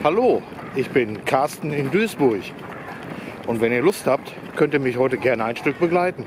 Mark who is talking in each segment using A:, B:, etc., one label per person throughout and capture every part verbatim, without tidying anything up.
A: Hallo, ich bin Carsten in Duisburg und wenn ihr Lust habt, könnt ihr mich heute gerne ein Stück begleiten.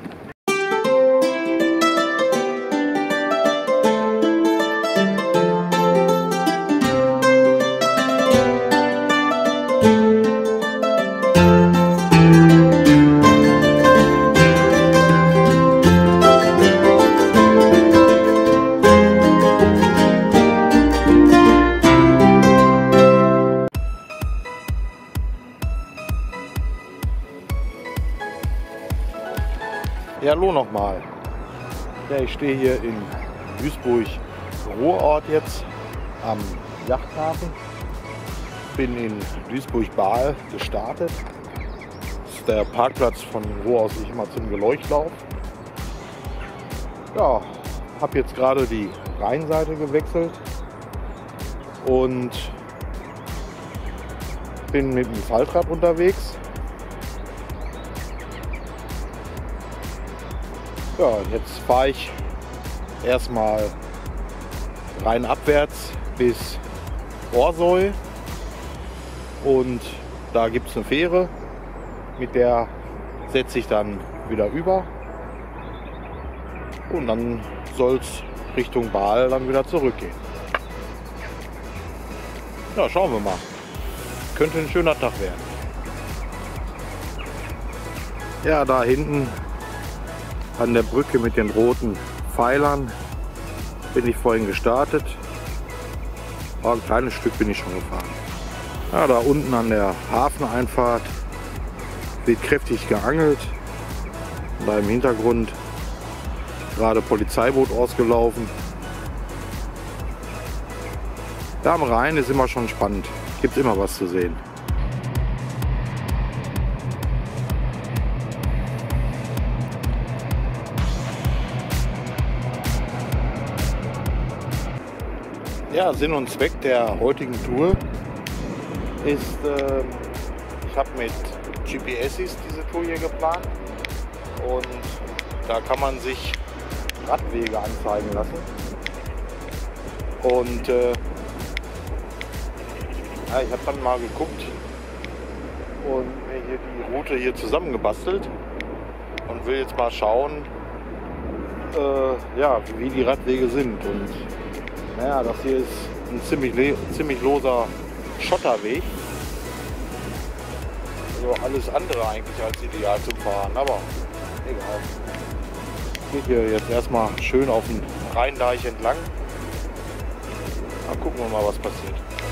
A: Ja, hallo nochmal. Ja, ich stehe hier in Duisburg-Ruhrort jetzt am Yachthafen. Bin in Duisburg-Baal gestartet. Das ist der Parkplatz, von wo aus ich immer zum Geleucht laufe. Ja, habe jetzt gerade die Rheinseite gewechselt und bin mit dem Faltrad unterwegs. Ja, jetzt fahre ich erstmal rheinabwärts bis Orsoy und da gibt es eine Fähre, mit der setze ich dann wieder über und dann soll es Richtung Baal dann wieder zurückgehen. Ja, schauen wir mal. Könnte ein schöner Tag werden. Ja, da hinten an der Brücke mit den roten Pfeilern bin ich vorhin gestartet. Aber ein kleines Stück bin ich schon gefahren. Ja, da unten an der Hafeneinfahrt wird kräftig geangelt. Und da im Hintergrund gerade Polizeiboot ausgelaufen. Da am Rhein ist immer schon spannend. Gibt immer was zu sehen. Ja, Sinn und Zweck der heutigen Tour ist, äh, ich habe mit G P Ses diese Tour hier geplant und da kann man sich Radwege anzeigen lassen. Und äh, ja, ich habe dann mal geguckt und mir hier die Route hier zusammengebastelt und will jetzt mal schauen, äh, ja, wie die Radwege sind. Und naja, das hier ist ein ziemlich, ziemlich loser Schotterweg. Also alles andere eigentlich als ideal zum Fahren, aber egal. Geht hier jetzt erstmal schön auf den Rheindeich entlang. Dann gucken wir mal, was passiert.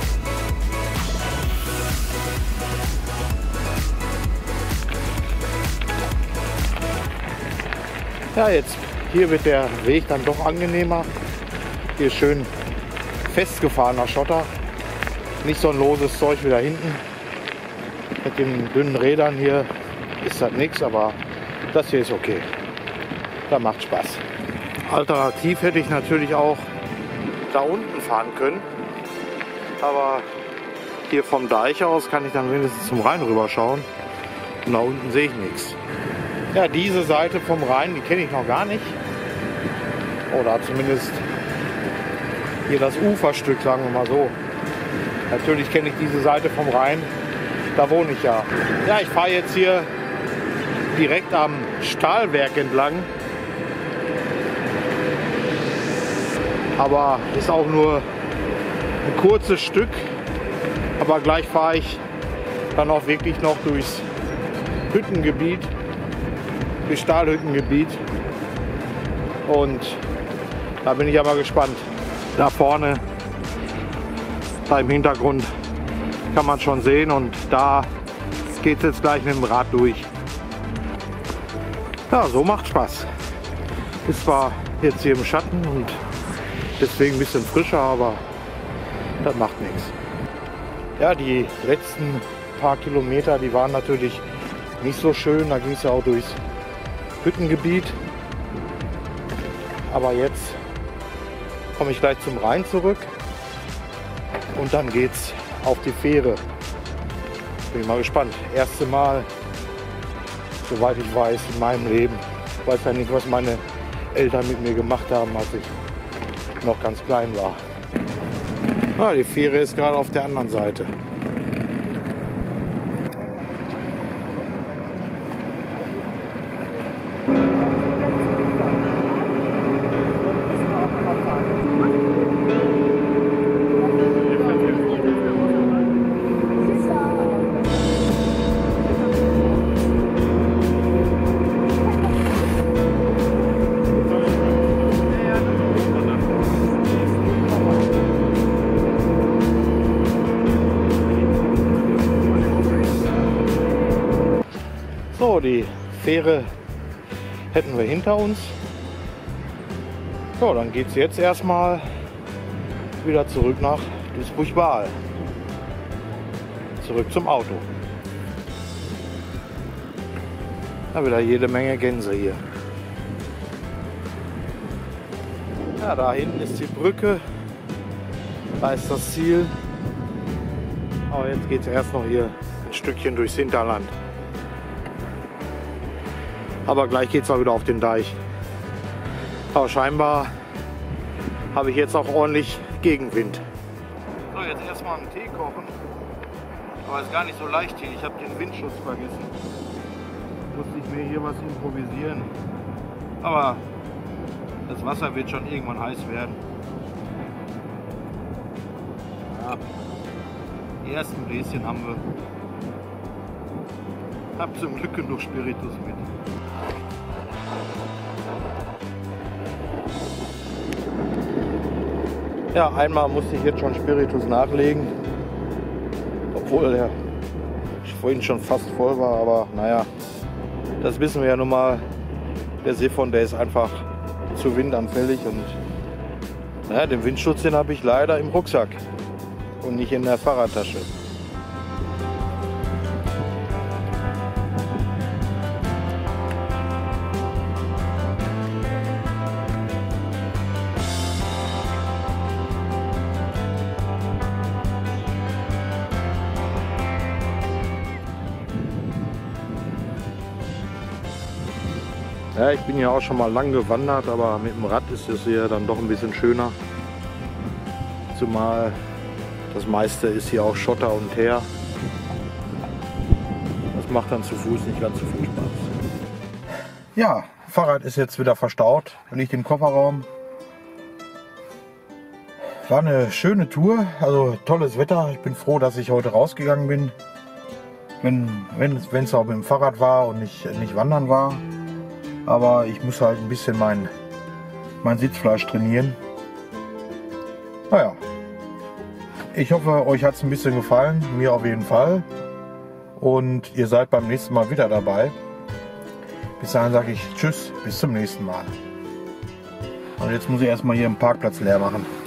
A: Ja, jetzt hier wird der Weg dann doch angenehmer. Hier schön festgefahrener Schotter, nicht so ein loses Zeug wie da hinten. Mit den dünnen Rädern hier ist das nichts, aber das hier ist okay. Da macht Spaß. Alternativ hätte ich natürlich auch da unten fahren können, aber hier vom Deich aus kann ich dann wenigstens zum Rhein rüber schauen und da unten sehe ich nichts. Ja, diese Seite vom Rhein, die kenne ich noch gar nicht, oder zumindest hier das Uferstück, sagen wir mal so. Natürlich kenne ich diese Seite vom Rhein, da wohne ich ja. Ja, ich fahre jetzt hier direkt am Stahlwerk entlang. Aber ist auch nur ein kurzes Stück. Aber gleich fahre ich dann auch wirklich noch durchs Hüttengebiet, durchs Stahlhüttengebiet. Und da bin ich aber gespannt. Da vorne, da im Hintergrund kann man schon sehen und da geht es jetzt gleich mit dem Rad durch. Ja, so macht Spaß. Ist zwar jetzt hier im Schatten und deswegen ein bisschen frischer, aber das macht nichts. Ja, die letzten paar Kilometer, die waren natürlich nicht so schön. Da ging es ja auch durchs Hüttengebiet. Aber jetzt komme ich gleich zum Rhein zurück und dann geht's auf die Fähre. Bin ich mal gespannt. Erste Mal, soweit ich weiß, in meinem Leben. Ich weiß ja nicht, was meine Eltern mit mir gemacht haben, als ich noch ganz klein war. Ah, die Fähre ist gerade auf der anderen Seite. die Fähre hätten wir hinter uns. So, dann geht es jetzt erstmal wieder zurück nach Duisburg-Wahl. Zurück zum Auto. Da wieder jede Menge Gänse hier. Ja, da hinten ist die Brücke. Da ist das Ziel. Aber jetzt geht es erst noch hier ein Stückchen durchs Hinterland. Aber gleich geht es auch wieder auf den Deich. Aber scheinbar habe ich jetzt auch ordentlich Gegenwind. So, jetzt erstmal einen Tee kochen. Aber ist gar nicht so leicht hier. Ich habe den Windschutz vergessen. Musste ich mir hier was improvisieren. Aber das Wasser wird schon irgendwann heiß werden. Ja, die ersten Bläschen haben wir. Hab zum Glück genug Spiritus mit. Ja, einmal musste ich jetzt schon Spiritus nachlegen. Obwohl der vorhin schon fast voll war, aber naja, das wissen wir ja nun mal. Der Siphon, der ist einfach zu windanfällig und naja, den Windschutz, den habe ich leider im Rucksack und nicht in der Fahrradtasche. Ja, ich bin ja auch schon mal lang gewandert, aber mit dem Rad ist es hier dann doch ein bisschen schöner. Zumal das meiste ist hier auch Schotter und Teer. Das macht dann zu Fuß nicht ganz so viel Spaß. Ja, Fahrrad ist jetzt wieder verstaut, liegt im Kofferraum. War eine schöne Tour, also tolles Wetter. Ich bin froh, dass ich heute rausgegangen bin. Wenn wenn es auch mit dem Fahrrad war und nicht, nicht wandern war. Aber ich muss halt ein bisschen mein, mein Sitzfleisch trainieren. Naja, ich hoffe, euch hat es ein bisschen gefallen, mir auf jeden Fall. Und ihr seid beim nächsten Mal wieder dabei. Bis dahin sage ich Tschüss, bis zum nächsten Mal. Und jetzt muss ich erstmal hier einen Parkplatz leer machen.